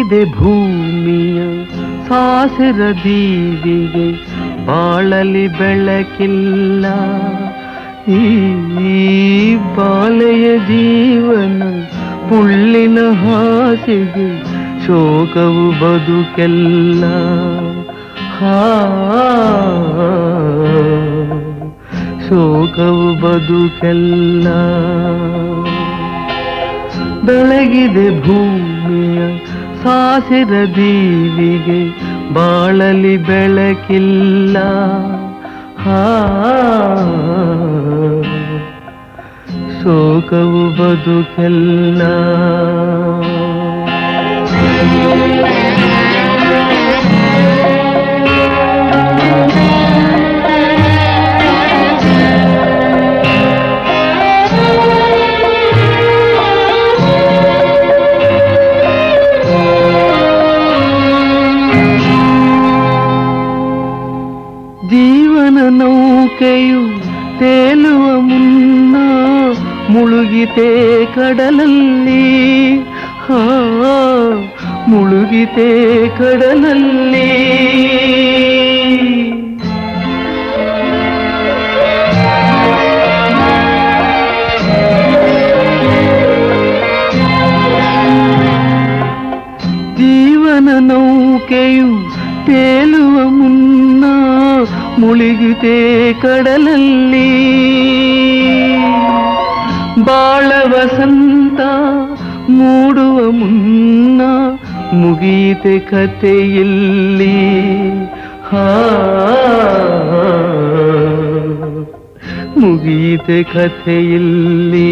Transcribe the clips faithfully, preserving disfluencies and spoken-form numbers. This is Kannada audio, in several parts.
ಬೆಳಗಿದೆ ಭೂಮಿಯ ಸಾಸಿರ ದೀವಿಗೆ ಬಾಳಲಿ ಬೆಳಕಿಲ್ಲ. ಈ ಬಾಲೆಯ ಜೀವನ ಪುಳ್ಳಿನ ಹಾಸಿಗೆ ಶೋಕವು ಬದುಕೆಲ್ಲ. ಹಾ ಶೋಕವು ಬದುಕೆಲ್ಲ. ಬೆಳಗಿದೆ ಭೂಮಿಯ ಸಾಸಿರ ದೀವಿಗೆ ಬಾಳಲಿ ಬೆಳಕಿಲ್ಲ. ಹಾ ಶೋಕವು ಬದುಕೆಲ್ಲ. ಜೀವನ ನೌಕೆಯು ತೇಲುವ ಮುನ್ನ ಮುಳುಗಿತೆ ಕಡಲಲ್ಲಿ. ಹಾ ಮುಳುಗಿತೆ ಕಡಲಲ್ಲಿ. ಜೀವನ ನೌಕೆಯು ತೇಲುವ ಮುನ್ನ ಮುಳುಗಿದೆ ಕಡಲಲ್ಲಿ. ಬಾಳ ವಸಂತ ಮೂಡುವ ಮುನ್ನ ಮುಗಿಯಿತೆ ಕಥೆಯಲ್ಲಿ. ಹಾ ಮುಗಿಯಿತೆ ಕಥೆಯಲ್ಲಿ.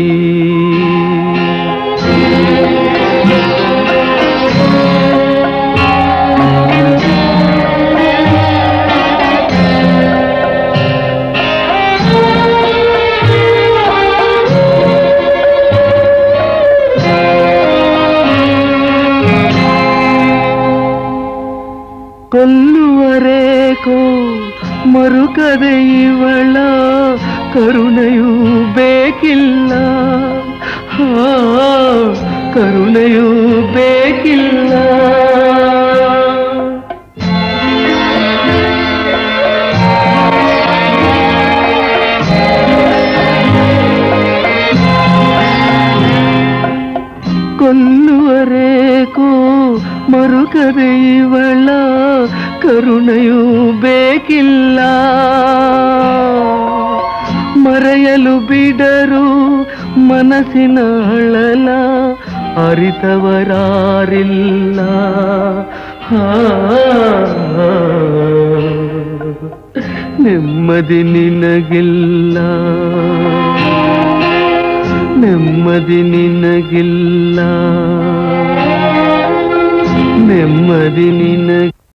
ಕೊಲ್ಲುವರೇಕೋ ಮರುಕದೆ ಇವಳ ಕರುಣೆಯೂ ಬೇಕಿಲ್ಲ. ಹಾ ಕರುಣೆಯೂ ಬೇಕಿಲ್ಲ. ಕೊಲ್ಲುವರೇಕೋ ಮರುಕದೆ ಇವಳ ಕರುಣೆಯೂ ಬೇಕಿಲ್ಲ. ಮರೆಯಲು ಬಿಡರು ಮನಸ್ಸಿನ ಅಳಲ ಅರಿತವರಾರಿಲ್ಲ. ಹಾ ನೆಮ್ಮದಿ ನಿನಗಿಲ್ಲ. ನೆಮ್ಮದಿ ನಿನಗಿಲ್ಲ. ನೆಮ್ಮದಿ ನಿನಗೆ